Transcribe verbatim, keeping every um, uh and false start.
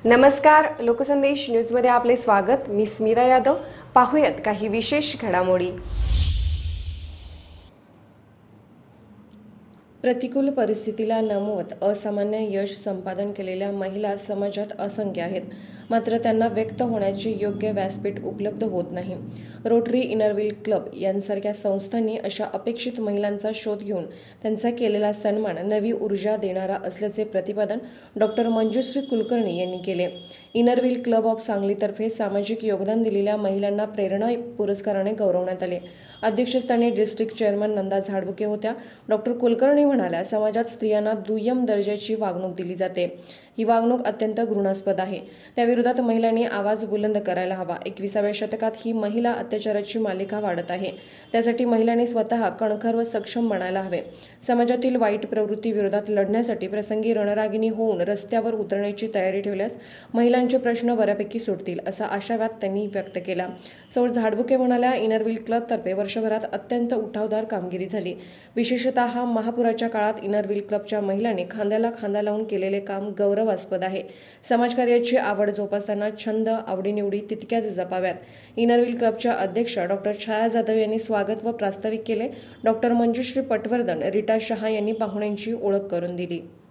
नमस्कार, लोकसंदेश न्यूजमध्ये आपले स्वागत। मी स्मिता यादव। पाहूयात काही विशेष घडामोडी। प्रतिकूल परिस्थितीला नमवत असामान्य यश संपादन केलेल्या महिला समाजात असंख्य आहेत, मात्र त्यांना व्यक्त होण्याचे योग्य व्यासपीठ उपलब्ध होत नाही। रोटरी इनरव्हील क्लब यांसारख्या संस्थांनी अशा अपेक्षित महिलांचा शोध घेऊन त्यांचा केलेला सन्मान नवी ऊर्जा देणारा असल्याचे प्रतिपादन डॉक्टर मंजुश्री कुलकर्णी यांनी केले। इनरव्हील क्लब ऑफ सांगलीतर्फे सामाजिक योगदान दिलेल्या महिलांना प्रेरणा पुरस्काराने गौरवण्यात आले। अध्यक्षस्थानी डिस्ट्रिक्ट चेअरमन नंदा झाडबुके होत्या। डॉक्टर कुलकर्णी म्हणाल्या, समाजात स्त्रियांना दुय्यम दर्जाची वागणूक दिली जाते। ही वागणूक अत्यंत घृणास्पद आहे। त्याविरोधात महिलांनी आवाज बुलंद करायला हवा। एकविसाव्या शतकात ही महिला अत्याचाराची मालिका वाढत आहे। त्यासाठी महिलांनी स्वतः कणखर व सक्षम बनायला हवे। समाजातील वाईट प्रवृत्ती विरोधात लढण्यासाठी प्रसंगी रणरागिणी होऊन रस्त्यावर उतरण्याची तयारी ठेवल्यास महिलांचे प्रश्न बऱ्यापैकी सुटतील, असा आशावाद त्यांनी व्यक्त केला। सौ झाडबुके म्हणाल्या, इनरव्हील क्लबतर्फे वर्षभरात अत्यंत उठावदार कामगिरी झाली। विशेषतः महापुराच्या काळात इनरव्हील क्लबच्या महिलांनी खांद्याला खांदा लावून केलेले काम गौरवास्पद आहे। समाजकार्याची आवड जोपासताना छंद आवडीनिवडी तितक्याच जपाव्यात। इनरव्हील क्लबच्या अध्यक्ष डॉक्टर छाया जाधव यांनी स्वागत व प्रास्ताविक केले। डॉक्टर मंजुश्री पटवर्धन, रीटा शहा यांनी पाहुण्यांची ओळख करून दिली।